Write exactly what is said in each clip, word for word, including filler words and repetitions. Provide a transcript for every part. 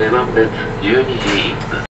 女満別じゅうにじいっぷん。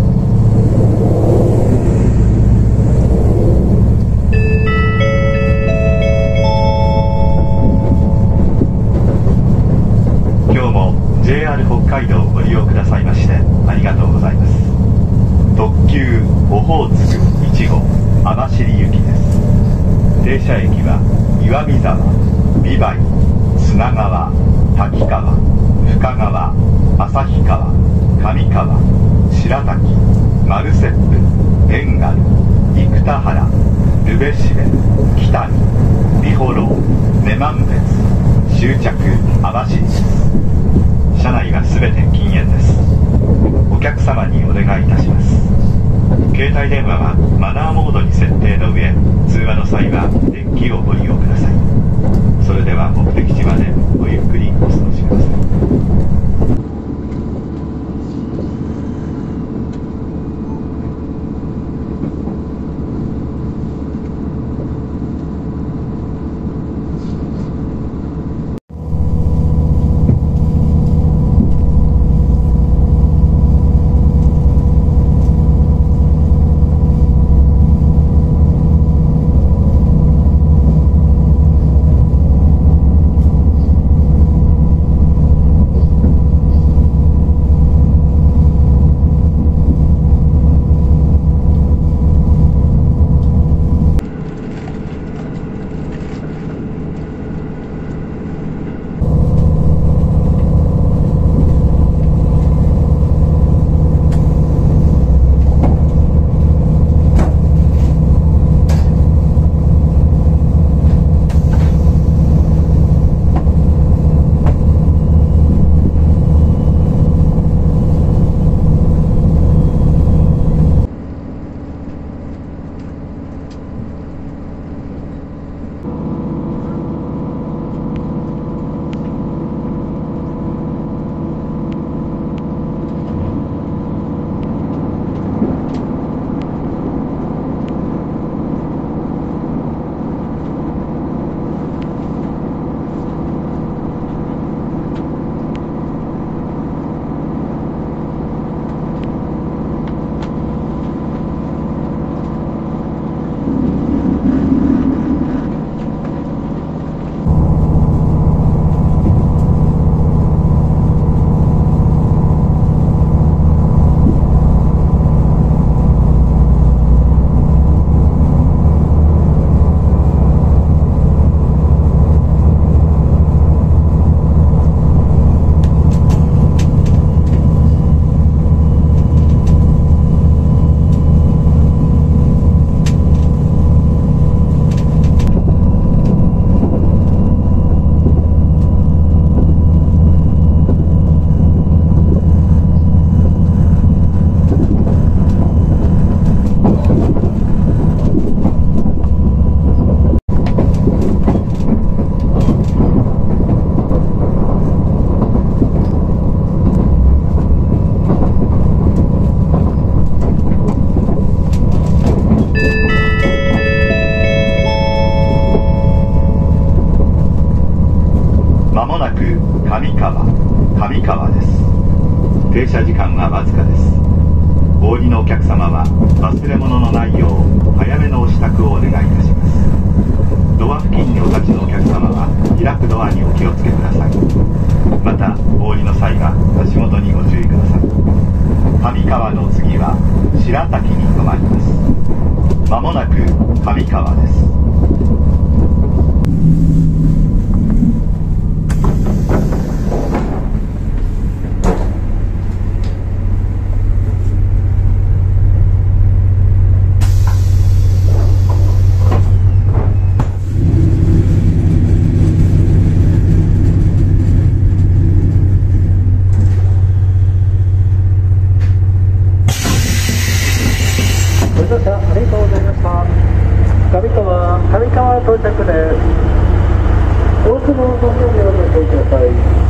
今日も ジェイアール 北海道をご利用くださいましてありがとうございます。特急オホーツクいち号網走行きです。停車駅は岩見沢、美唄、砂川、滝川、深川、旭川、上川、白滝、丸切符、遠軽、生田原、留辺蘂、北見、美幌楼、女満別、終着網走です。車内は全て禁煙です。お客様にお願いいたします。携帯電話はマナーモードに設定の上、通話の際はデッキをご利用ください。それでは目的地までごゆっくりお過ごしください。まもなく上川、上川です。停車時間はわずかです。お降りのお客様は忘れ物のないよう早めのお支度をお願いいたします。ドア付近にお立ちのお客様は開くドアにお気をつけください。またお降りの際は足元にご注意ください。上川の次は白滝に停まります。まもなく上川です。 ご乗車ありがとうございました。上川、上川到着です。お忘れ物のないようにご注意ください。